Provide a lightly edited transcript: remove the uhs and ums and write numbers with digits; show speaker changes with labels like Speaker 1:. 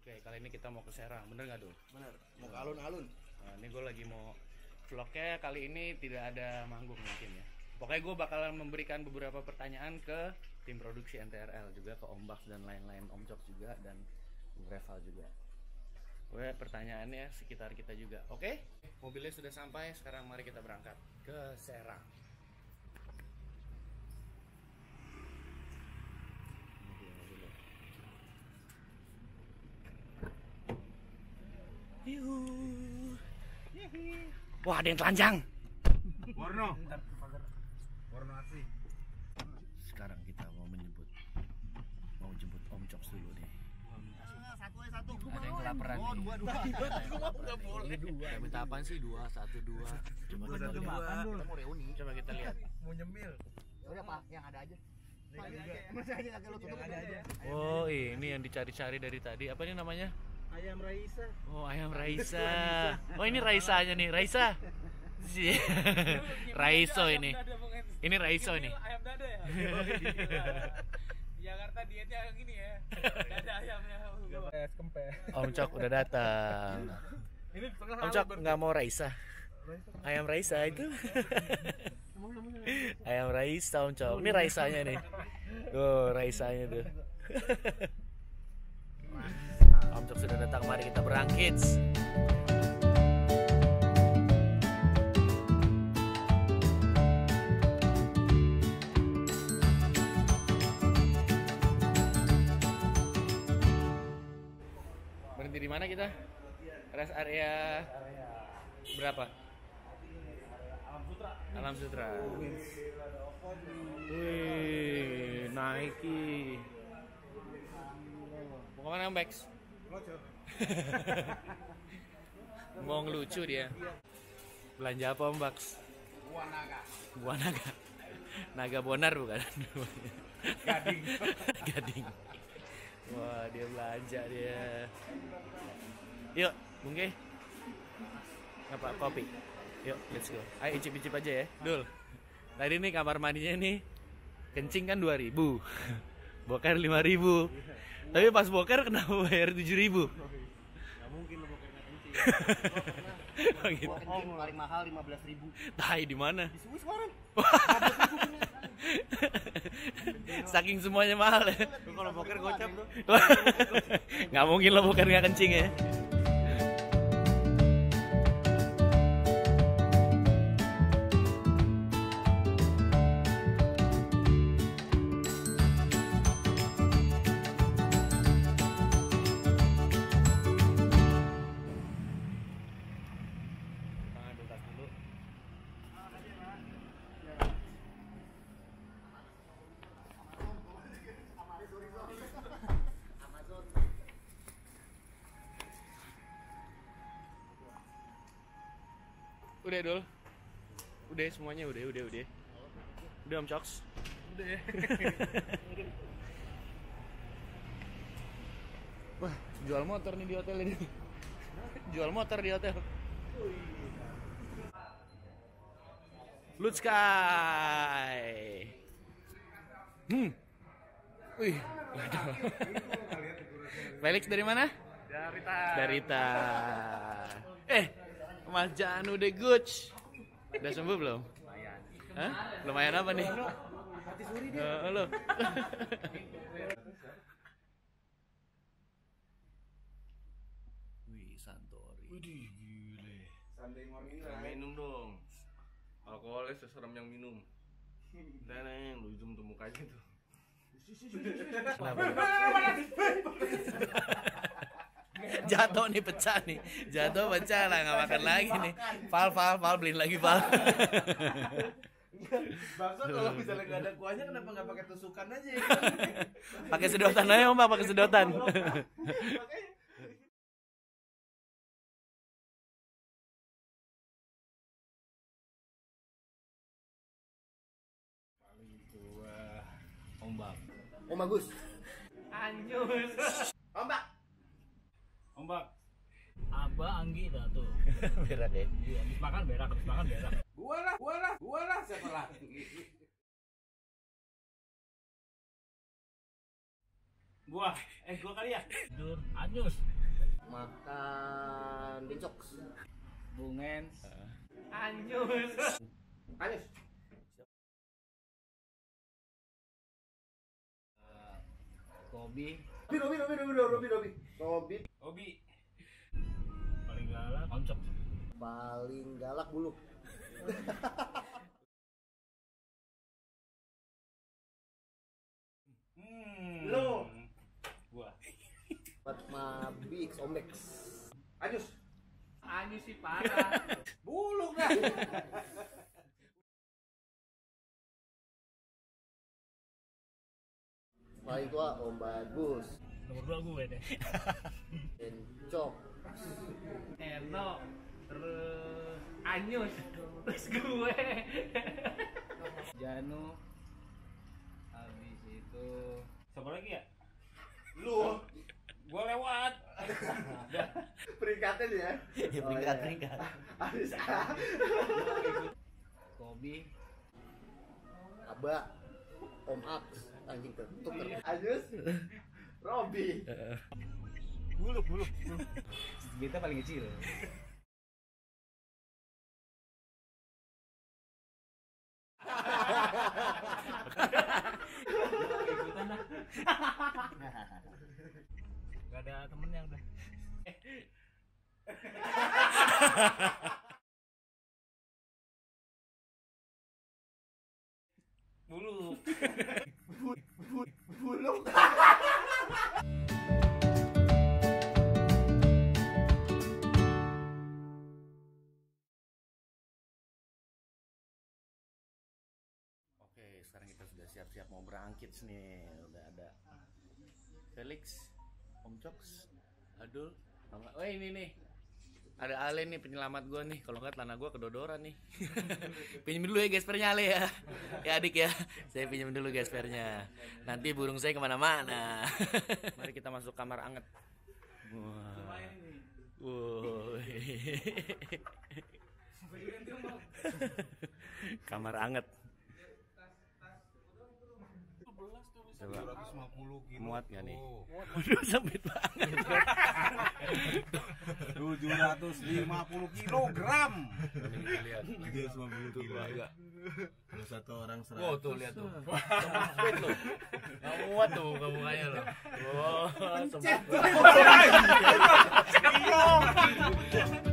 Speaker 1: Oke, kali ini kita mau ke Serang, bener nggak Dul?
Speaker 2: Bener, mau ke alun-alun.
Speaker 1: Nah, ini gue lagi mau vlognya kali ini tidak ada manggung mungkin ya. Pokoknya gue bakalan memberikan beberapa pertanyaan ke tim produksi NTRL, juga ke Om Baks dan lain-lain, Om Jok juga, dan Reval juga. Gue pertanyaannya sekitar kita juga. Oke, mobilnya sudah sampai, sekarang mari kita berangkat ke Serang. Wah, ada yang telanjang.
Speaker 2: Warno asli.
Speaker 1: Sekarang kita mau jemput Om Jok dulu nih.
Speaker 2: Satu.
Speaker 1: Ada yang kelaparan nih.
Speaker 2: Dua. Nggak boleh.
Speaker 1: Udah minta apaan sih? 2, 1, 2. Coba kita lihat.
Speaker 2: Kita mau reuni.
Speaker 1: Coba kita lihat.
Speaker 2: Mau nyemil.
Speaker 3: Ya udah Pak, yang ada aja.
Speaker 2: Masih aja kagak lu tutup aja.
Speaker 1: Oh, ini yang dicari-cari dari tadi. Apa ini namanya?
Speaker 2: Ayam Raisa.
Speaker 1: Oh, ayam Raisa. Oh, ini Raisanya nih, Raisa. Raiso ini. Ini Raiso ini.
Speaker 4: Ayam dada ya? Jakarta dietnya gini ya. Dada ayamnya.
Speaker 2: Es kempes.
Speaker 1: Om Cok udah datang. Om Cok nggak mau Raisa. Ayam Raisa itu. Ayam Raisa Om Cok. Ini Raisanya nih. Tuh, Raisanya tuh. Om Cok sudah datang, mari kita berangkit. Berhenti di mana kita? Rest area berapa? Alam Sutra. Wih, Nike. Mau kemana Om Bex? Mau ngelucu dia. Belanja apa Om Bex? Buah naga. Naga Bonar bukan? Gading. Wah, dia belanja dia. Yuk, Bungke. Ngapa kopi? Yuk, let's go. Ayo icip-icip aja ya. Dul. Tadi nih kamar mandinya nih kencing kan 2.000. Boker 5.000. Tapi pas boker kenapa bayar 7.000?
Speaker 2: Gak mungkin lo boker nggak kencing.
Speaker 1: Oh, gitu.
Speaker 3: Bohong paling mahal 15.000.
Speaker 1: Tai di mana?
Speaker 3: Di Swiss kemarin.
Speaker 1: Saking semuanya mahal ya.
Speaker 2: Kalau boker gocap tuh.
Speaker 1: Nggak mungkin lo boker nggak kencing ya. Udah Dul. Udah semuanya udah. Udah Om Coks.
Speaker 2: Udah.
Speaker 1: Wah, jual motor nih di hotel ini. Jual motor di hotel. Lutskai. Wih, Felix dari mana? Dari Ta. Mas Janu de Gucci. Udah sembuh belum?
Speaker 2: Lumayan.
Speaker 1: Hah? Lumayan apa nih?
Speaker 2: Mati suri dia.
Speaker 1: Halo. Wih, Santori.
Speaker 2: Widih, gile.
Speaker 5: Sunday morning minum dong. Alkoholnya seserem yang minum. Neneng, lu zoom tuh mukanya tuh.
Speaker 1: Kenapa? Jatuh nih, pecah nih. Jatuh pecah lah, nggak makan lagi nih. Val beliin lagi Val.
Speaker 5: Bakso kalau misalnya nggak ada kuahnya kenapa nggak pakai tusukan aja ya?
Speaker 1: Pakai sedotan aja Om, pakai sedotan.
Speaker 5: Paling tua ombak.
Speaker 3: Om Bagus.
Speaker 4: Anjus.
Speaker 5: Ombak.
Speaker 4: Aba Anggi dah tuh.
Speaker 1: Berat ya.
Speaker 4: Iya, habis makan berak.
Speaker 5: Gua lah siapa lagi?
Speaker 4: Gua kali ya. Tidur Anyus.
Speaker 3: Makan bencok.
Speaker 4: Bungen.
Speaker 3: Anyus.
Speaker 4: Kobi.
Speaker 3: Robi.
Speaker 4: Obi. Paling galak oncok.
Speaker 3: Paling galak bulu.
Speaker 2: Lo.
Speaker 4: Gua.
Speaker 3: Fatma Bix Omex.
Speaker 2: Anyus.
Speaker 4: Anyus sih parah.
Speaker 2: Buluk dah.
Speaker 3: Paling tua Om Bagus.
Speaker 4: Nomor 2 gue deh.
Speaker 3: Bencok.
Speaker 4: Eno. Terus Anyus. Terus gue. Janu. Habis itu siapa lagi ya?
Speaker 2: Lu.
Speaker 4: Gua lewat.
Speaker 2: Peringkatnya dia.
Speaker 1: Ya peringkat.
Speaker 2: Habis
Speaker 4: Kobi.
Speaker 3: Aba. Om Aks. Anjing tuker.
Speaker 2: Anyus. Robi.
Speaker 4: Buluk. Kita paling kecil. Ikutan dah. Gak ada temennya udah. Buluk.
Speaker 2: Buluk.
Speaker 1: Oke, sekarang kita sudah siap-siap mau berangkit nih. Udah ada Felix, Om Coks, Adul. Oh ini nih, ada Ale nih penyelamat gue nih. Kalau nggak tanah gue kedodoran nih. Pinjam dulu ya gespernya Ale ya. Ya adik ya, saya pinjam dulu gespernya. Nanti burung saya kemana-mana. Mari kita masuk kamar anget. Wah. Kamar anget. Coba
Speaker 2: 750 kilo.
Speaker 1: muat nggak nih? Waduh sempit banget.
Speaker 2: 750 kilogram.
Speaker 1: Lihat.
Speaker 2: 750 kilo.
Speaker 1: Agak.
Speaker 2: Kalau satu orang 100.
Speaker 1: Wow tuh lihat tuh. Sempit loh. Nggak muat tuh mukanya loh. Wow, sempit.